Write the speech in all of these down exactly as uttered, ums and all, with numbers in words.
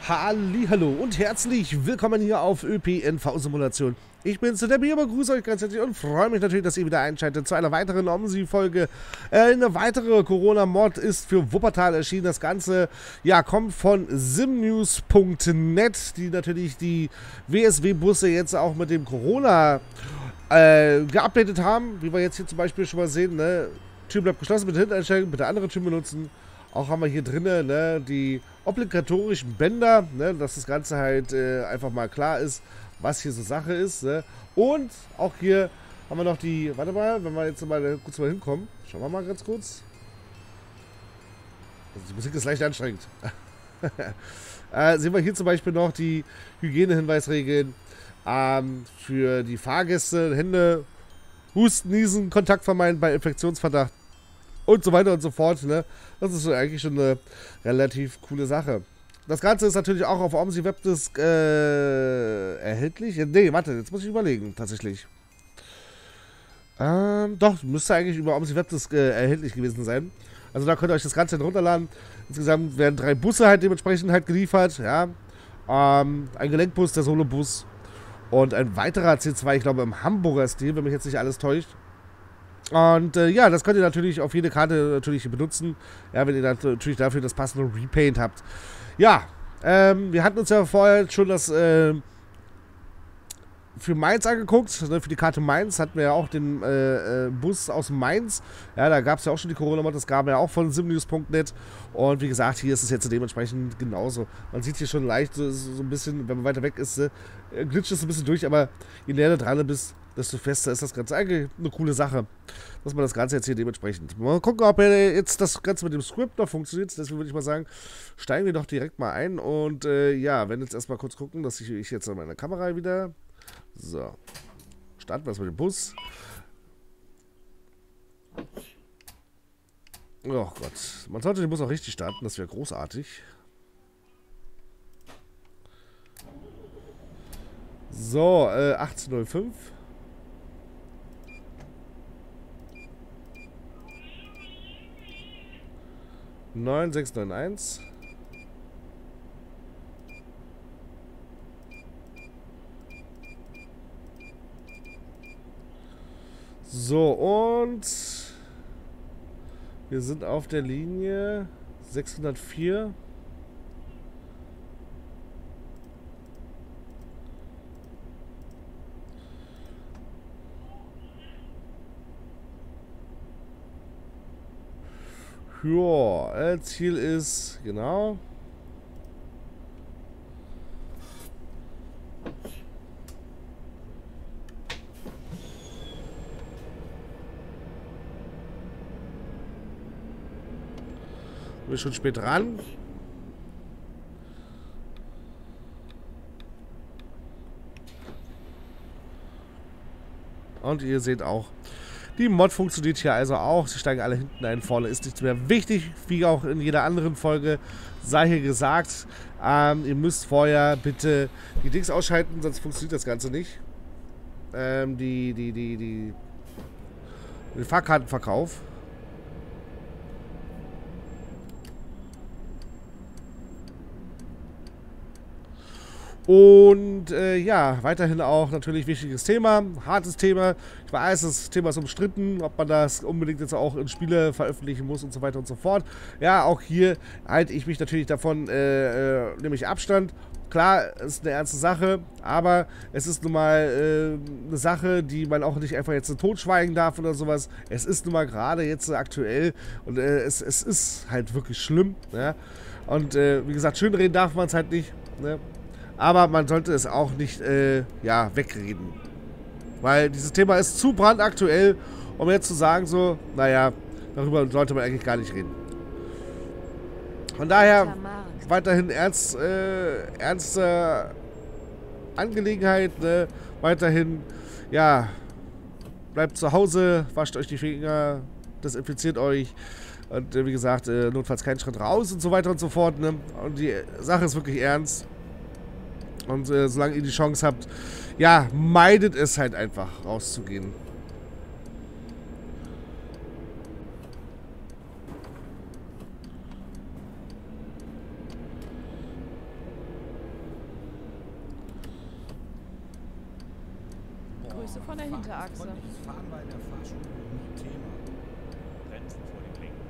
Hallihallo und herzlich willkommen hier auf ÖPNV-Simulation. Ich bin's, der Bier, begrüße euch ganz herzlich und freue mich natürlich, dass ihr wieder einschaltet zu einer weiteren OMSI-Folge. Äh, eine weitere Corona-Mod ist für Wuppertal erschienen. Das Ganze, ja, kommt von simnews punkt net, die natürlich die W S W-Busse jetzt auch mit dem Corona äh, geupdatet haben. Wie wir jetzt hier zum Beispiel schon mal sehen, ne? Tür bleibt geschlossen, bitte hinten einsteigen, bitte andere Tür benutzen. Auch haben wir hier drinnen, ne, die obligatorischen Bänder, ne, dass das Ganze halt äh, einfach mal klar ist, was hier so Sache ist. Ne. Und auch hier haben wir noch die, warte mal, wenn wir jetzt mal kurz mal hinkommen, schauen wir mal ganz kurz. Also die Musik ist leicht anstrengend. äh, sehen wir hier zum Beispiel noch die Hygienehinweisregeln ähm, für die Fahrgäste, Hände, Husten, Niesen, Kontakt vermeiden bei Infektionsverdacht. Und so weiter und so fort, ne? Das ist eigentlich schon eine relativ coole Sache. Das Ganze ist natürlich auch auf OMSI Webdisk äh, erhältlich. Ne, warte, jetzt muss ich überlegen, tatsächlich. Ähm, doch, müsste eigentlich über OMSI Webdisk äh, erhältlich gewesen sein. Also da könnt ihr euch das Ganze runterladen. Insgesamt werden drei Busse halt dementsprechend halt geliefert, ja. Ähm, ein Gelenkbus, der Solobus und ein weiterer C zwei, ich glaube im Hamburger Stil, wenn mich jetzt nicht alles täuscht. Und äh, ja, das könnt ihr natürlich auf jede Karte natürlich benutzen, ja, wenn ihr natürlich dafür das passende Repaint habt. Ja, ähm, wir hatten uns ja vorher schon das äh, für Mainz angeguckt, ne, für die Karte Mainz hatten wir ja auch den äh, äh, Bus aus Mainz. Ja, da gab es ja auch schon die Corona-Mod, das gab ja auch von simnews punkt net. Und wie gesagt, hier ist es jetzt dementsprechend genauso. Man sieht hier schon leicht so, so ein bisschen, wenn man weiter weg ist, äh, glitscht es ein bisschen durch, aber je näher du dran bist, desto fester ist das Ganze. Eigentlich eine coole Sache, dass man das Ganze jetzt hier dementsprechend. Mal gucken, ob jetzt das Ganze mit dem Script noch funktioniert. Deswegen würde ich mal sagen, steigen wir doch direkt mal ein. Und äh, ja, wenn jetzt erstmal kurz gucken, dass ich, ich jetzt an meiner Kamera wieder. So. Starten wir erstmal den Bus. Oh Gott. Man sollte den Bus auch richtig starten, das wäre großartig. So, äh, achtzehn null fünf. neun sechs neun eins. So, und wir sind auf der Linie sechshundertvier. Ja, Ziel ist, genau. Bin schon spät dran. Und ihr seht auch, die Mod funktioniert hier also auch. Sie steigen alle hinten ein, vorne ist nichts mehr wichtig, wie auch in jeder anderen Folge sei hier gesagt. Ähm, ihr müsst vorher bitte die Dings ausschalten, sonst funktioniert das Ganze nicht. Ähm, die, die, die, die, den Fahrkartenverkauf. Und äh, ja, weiterhin auch natürlich wichtiges Thema, hartes Thema. Ich weiß, das Thema ist umstritten, ob man das unbedingt jetzt auch in Spiele veröffentlichen muss und so weiter und so fort. Ja, auch hier halte ich mich natürlich davon, äh, äh, nehme ich Abstand. Klar, ist eine ernste Sache, aber es ist nun mal äh, eine Sache, die man auch nicht einfach jetzt totschweigen darf oder sowas. Es ist nun mal gerade jetzt aktuell und äh, es, es ist halt wirklich schlimm. Ja? Und äh, wie gesagt, schönreden darf man es halt nicht. Ne? Aber man sollte es auch nicht, äh, ja, wegreden. Weil dieses Thema ist zu brandaktuell, um jetzt zu sagen so, naja, darüber sollte man eigentlich gar nicht reden. Von daher weiterhin ernst, äh, ernste Angelegenheit, ne? Weiterhin, ja, bleibt zu Hause, wascht euch die Finger, desinfiziert euch. Und äh, wie gesagt, äh, notfalls keinen Schritt raus und so weiter und so fort, ne? Und die Sache ist wirklich ernst. Und äh, solange ihr die Chance habt, ja, meidet es halt einfach, rauszugehen. Grüße von der Hinterachse. Freundliches Fahren war in der Fahrschule nie Thema. Bremsen vor dem Lenken.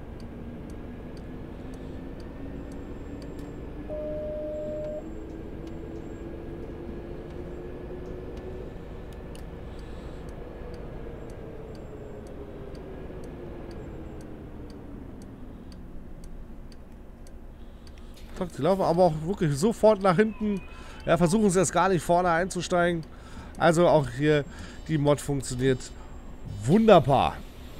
Sie laufen aber auch wirklich sofort nach hinten. Ja, versuchen sie erst gar nicht vorne einzusteigen. Also auch hier die Mod funktioniert wunderbar.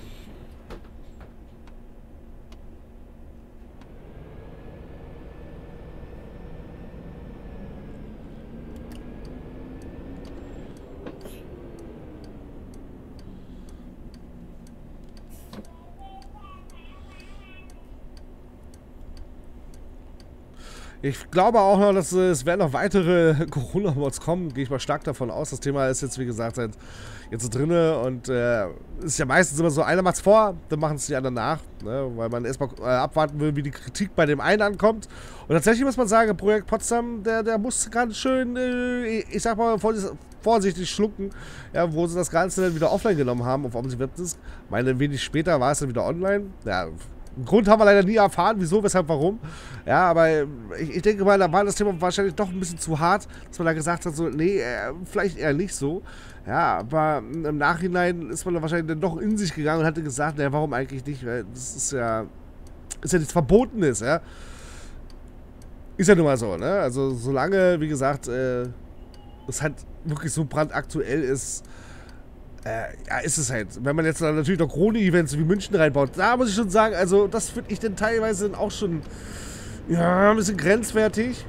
Ich glaube auch noch, dass es werden noch weitere Corona-Mods kommen. Gehe ich mal stark davon aus. Das Thema ist jetzt, wie gesagt, halt jetzt drin. Und äh, ist ja meistens immer so, einer macht es vor, dann machen es die anderen nach. Ne? Weil man erstmal äh, abwarten will, wie die Kritik bei dem einen ankommt. Und tatsächlich muss man sagen, Projekt Potsdam, der, der muss ganz schön, äh, ich sag mal, vorsichtig schlucken, ja, wo sie das Ganze dann wieder offline genommen haben auf OmniWeb Webdisk. Ich meine, wenig später war es dann wieder online. Ja, einen Grund haben wir leider nie erfahren, wieso, weshalb, warum. Ja, aber ich, ich denke mal, da war das Thema wahrscheinlich doch ein bisschen zu hart, dass man da gesagt hat, so, nee, äh, vielleicht eher nicht so. Ja, aber im Nachhinein ist man dann wahrscheinlich dann doch in sich gegangen und hatte gesagt, naja, warum eigentlich nicht, weil das ist ja, ist ja nichts Verbotenes, ja. Ist ja nun mal so, ne? Also solange, wie gesagt, äh, es halt wirklich so brandaktuell ist, Äh, ja, ist es halt. Wenn man jetzt dann natürlich noch Krone-Events wie München reinbaut, da muss ich schon sagen, also das finde ich dann teilweise auch schon, ja, ein bisschen grenzwertig.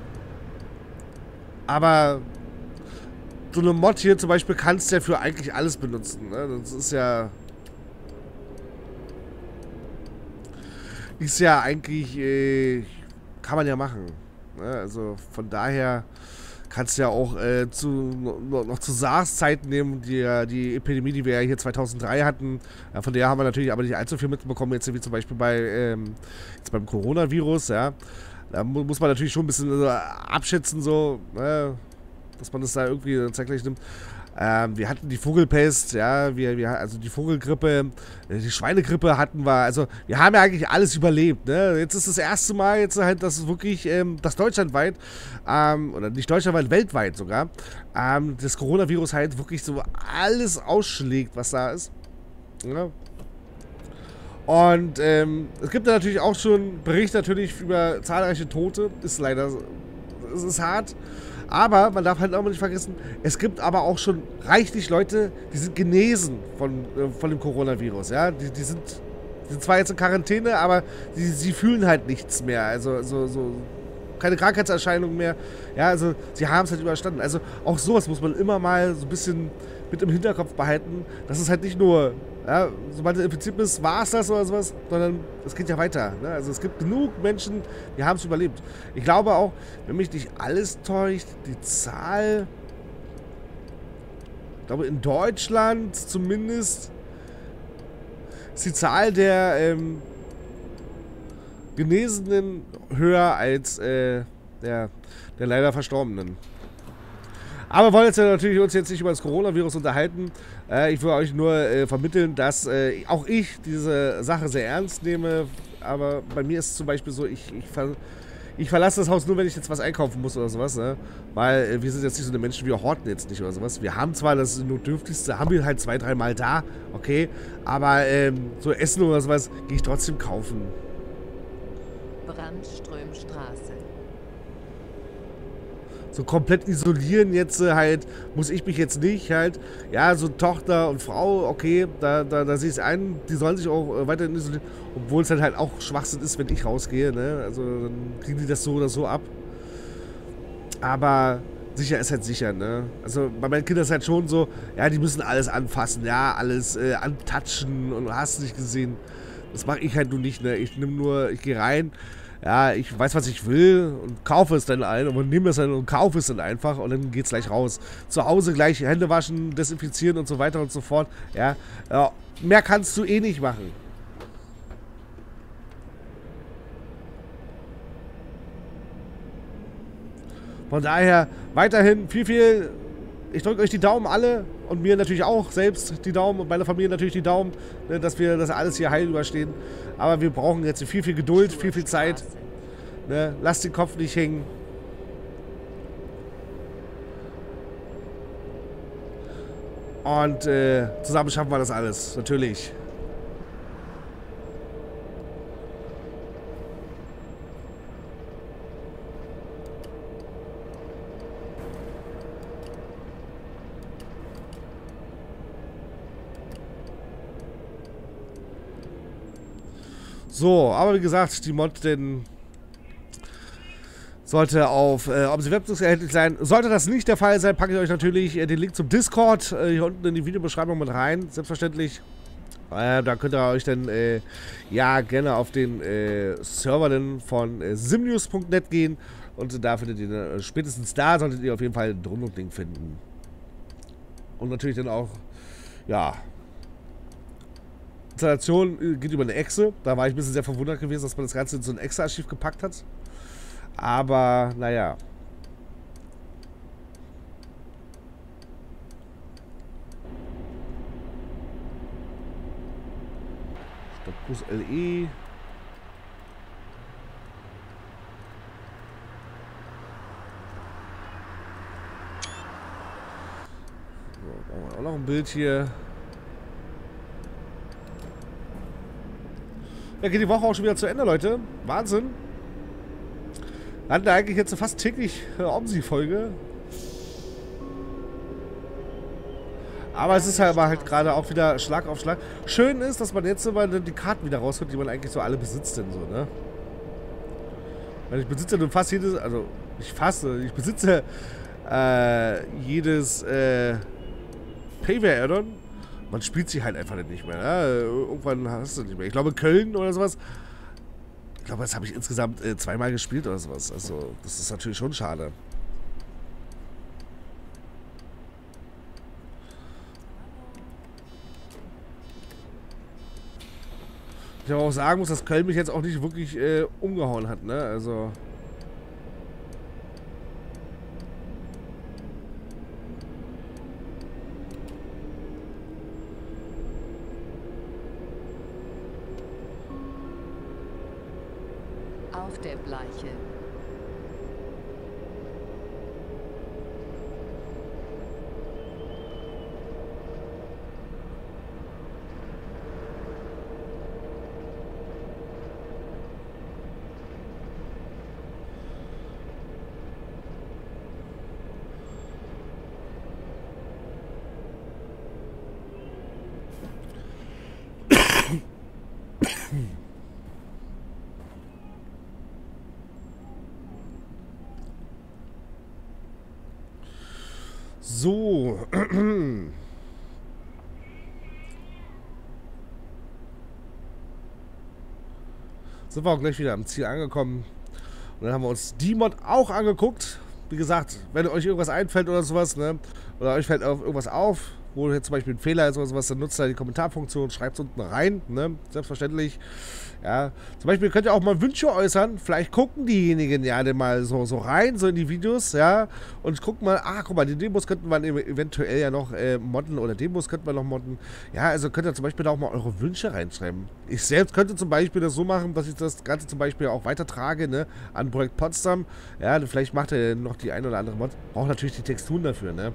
Aber so eine Mod hier zum Beispiel kannst du ja für eigentlich alles benutzen. Ne? Das ist ja, ist ja eigentlich, äh, kann man ja machen. Ne? Also von daher kannst du ja auch äh, zu, noch, noch zu SARS-Zeiten nehmen, die, die Epidemie, die wir ja hier zweitausenddrei hatten. Ja, von der haben wir natürlich aber nicht allzu viel mitbekommen, jetzt wie zum Beispiel bei, ähm, jetzt beim Coronavirus, ja. Da mu muss man natürlich schon ein bisschen äh, abschätzen, so, ne, dass man das da irgendwie zeitgleich nimmt. Ähm, wir hatten die Vogelpest, ja, wir, wir, also die Vogelgrippe, die Schweinegrippe hatten wir, also wir haben ja eigentlich alles überlebt, ne? Jetzt ist das erste Mal jetzt halt, dass es wirklich, ähm, das deutschlandweit, ähm, oder nicht deutschlandweit, weltweit sogar, ähm, das Coronavirus halt wirklich so alles ausschlägt, was da ist. Ja. Und ähm, es gibt ja natürlich auch schon Berichte natürlich über zahlreiche Tote, ist leider, es ist hart. Aber man darf halt auch mal nicht vergessen, es gibt aber auch schon reichlich Leute, die sind genesen von, äh, von dem Coronavirus. Ja? Die, die, sind, die sind zwar jetzt in Quarantäne, aber die, sie fühlen halt nichts mehr. Also so, so keine Krankheitserscheinungen mehr. Ja, also sie haben es halt überstanden. Also auch sowas muss man immer mal so ein bisschen mit im Hinterkopf behalten. Das ist halt nicht nur, ja, sobald du infiziert bist, war es das oder sowas, sondern es geht ja weiter. Ne? Also es gibt genug Menschen, die haben es überlebt. Ich glaube auch, wenn mich nicht alles täuscht, die Zahl, ich glaube in Deutschland zumindest, ist die Zahl der ähm, Genesenen höher als äh, der, der leider Verstorbenen. Aber wir wollen jetzt ja natürlich uns jetzt nicht über das Coronavirus unterhalten. Äh, ich will euch nur äh, vermitteln, dass äh, auch ich diese Sache sehr ernst nehme. Aber bei mir ist es zum Beispiel so, ich, ich, ver ich verlasse das Haus nur, wenn ich jetzt was einkaufen muss oder sowas. Ne? Weil äh, wir sind jetzt nicht so eine Menschen, wir horten jetzt nicht oder sowas. Wir haben zwar das Notdürftigste, haben wir halt zwei, dreimal da, okay. Aber ähm, so Essen oder sowas gehe ich trotzdem kaufen. Brandströmstraße. So komplett isolieren jetzt äh, halt, muss ich mich jetzt nicht halt, ja, so Tochter und Frau, okay, da, da, da sehe ich es ein, die sollen sich auch äh, weiterhin isolieren, obwohl es halt halt auch Schwachsinn ist, wenn ich rausgehe, ne, also dann kriegen die das so oder so ab. Aber sicher ist halt sicher, ne, also bei meinen Kindern ist halt schon so, ja, die müssen alles anfassen, ja, alles äh, antatschen und hast nicht gesehen, das mache ich halt nur nicht, ne, ich nehme nur, ich gehe rein, ja, ich weiß, was ich will und kaufe es dann ein und nehme es dann und kaufe es dann einfach und dann geht's gleich raus. Zu Hause gleich Hände waschen, desinfizieren und so weiter und so fort. Ja, ja, mehr kannst du eh nicht machen. Von daher weiterhin viel, viel ich drücke euch die Daumen alle und mir natürlich auch selbst die Daumen und meiner Familie natürlich die Daumen, ne, dass wir das alles hier heil überstehen. Aber wir brauchen jetzt viel, viel Geduld, viel, viel Zeit. Ne? Lasst den Kopf nicht hängen. Und äh, zusammen schaffen wir das alles, natürlich. So, aber wie gesagt, die Mod denn sollte auf äh, OMSI-Webnetz erhältlich sein. Sollte das nicht der Fall sein, packe ich euch natürlich äh, den Link zum Discord äh, hier unten in die Videobeschreibung mit rein, selbstverständlich. Äh, da könnt ihr euch dann äh, ja gerne auf den äh, Server dann von äh, simnews punkt net gehen und da findet ihr dann, äh, spätestens da solltet ihr auf jeden Fall einen Download-Link finden. Und natürlich dann auch, ja, Installation geht über eine Exe. Da war ich ein bisschen sehr verwundert gewesen, dass man das Ganze in so ein Exe-Archiv gepackt hat. Aber, naja. Stopkurs L E. So, brauchen wir auch noch ein Bild hier. Ja, geht die Woche auch schon wieder zu Ende, Leute. Wahnsinn. Wir hatten eigentlich jetzt fast täglich äh, OMSI-Folge. Aber es ist halt, halt gerade auch wieder Schlag auf Schlag. Schön ist, dass man jetzt immer die Karten wieder rausholt, die man eigentlich so alle besitzt denn so, ne? Weil ich besitze nun fast jedes, also ich fasse, ich besitze äh, jedes äh, Payware-Addon. Man spielt sie halt einfach nicht mehr. Ne? Irgendwann hast du nicht mehr. Ich glaube, Köln oder sowas. Ich glaube, das habe ich insgesamt äh, zweimal gespielt oder sowas. Also, das ist natürlich schon schade. Ich aber auch sagen muss, dass Köln mich jetzt auch nicht wirklich äh, umgehauen hat. Ne? Also. Auf der Bleiche. So. Sind wir auch gleich wieder am Ziel angekommen. Und dann haben wir uns die Mod auch angeguckt. Wie gesagt, wenn euch irgendwas einfällt oder sowas, ne? Oder euch fällt auf irgendwas auf, wo jetzt zum Beispiel ein Fehler ist oder sowas, dann nutzt ihr die Kommentarfunktion, schreibt es unten rein, ne? Selbstverständlich. Ja, zum Beispiel könnt ihr auch mal Wünsche äußern. Vielleicht gucken diejenigen ja dann mal so, so rein, so in die Videos, ja. Und gucken mal, ah, guck mal, die Demos könnten wir eventuell ja noch äh, modden oder Demos könnten wir noch modden. Ja, also könnt ihr zum Beispiel da auch mal eure Wünsche reinschreiben. Ich selbst könnte zum Beispiel das so machen, dass ich das Ganze zum Beispiel auch weitertrage, ne, an Projekt Potsdam. Ja, vielleicht macht er noch die ein oder andere Mod. Braucht natürlich die Texturen dafür, ne.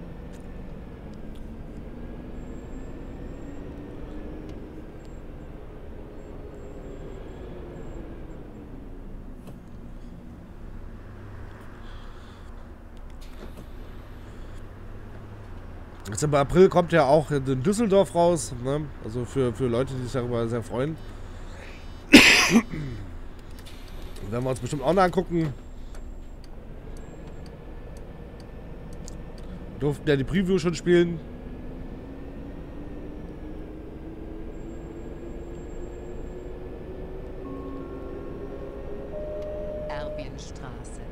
Jetzt im April kommt ja auch in Düsseldorf raus, ne? Also für, für Leute, die sich darüber sehr freuen. Werden wir uns bestimmt auch noch angucken. Durften ja die Preview schon spielen. Erbienstraße.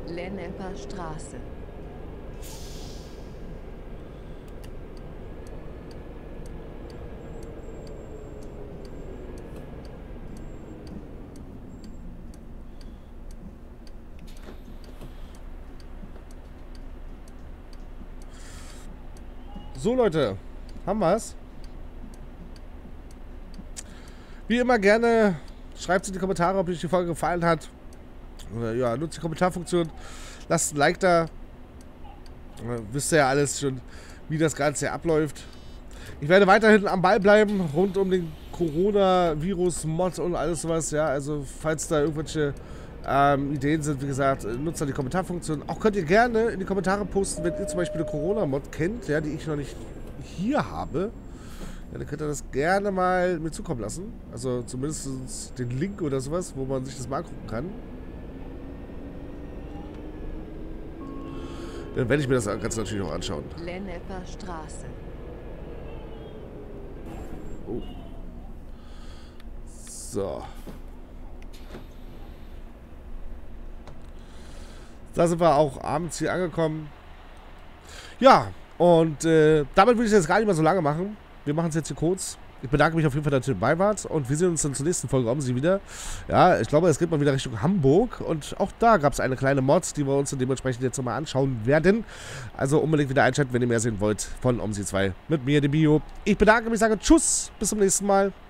Lennepper Straße. So Leute, haben wir's. Wie immer gerne schreibt es in die Kommentare, ob euch die Folge gefallen hat. Ja, nutzt die Kommentarfunktion, lasst ein Like da. Wisst ihr ja alles schon, wie das Ganze abläuft. Ich werde weiterhin am Ball bleiben, rund um den Corona-Virus-Mod und alles sowas. Ja, also falls da irgendwelche ähm, Ideen sind, wie gesagt, nutzt dann die Kommentarfunktion. Auch könnt ihr gerne in die Kommentare posten, wenn ihr zum Beispiel eine Corona-Mod kennt, ja, die ich noch nicht hier habe. Ja, dann könnt ihr das gerne mal mir zukommen lassen. Also zumindest den Link oder sowas, wo man sich das mal angucken kann. Dann werde ich mir das Ganze natürlich auch anschauen. Lennepper Straße. Oh. So. Da sind wir auch abends hier angekommen. Ja, und äh, damit will ich jetzt gar nicht mehr so lange machen. Wir machen es jetzt hier kurz. Ich bedanke mich auf jeden Fall, dass ihr dabei wart. Und wir sehen uns dann zur nächsten Folge um sie wieder. Ja, ich glaube, es geht mal wieder Richtung Hamburg. Und auch da gab es eine kleine Mod, die wir uns dementsprechend jetzt nochmal anschauen werden. Also unbedingt wieder einschalten, wenn ihr mehr sehen wollt von OMSI zwei. Mit mir, dem Bio. Ich bedanke mich, sage Tschüss. Bis zum nächsten Mal.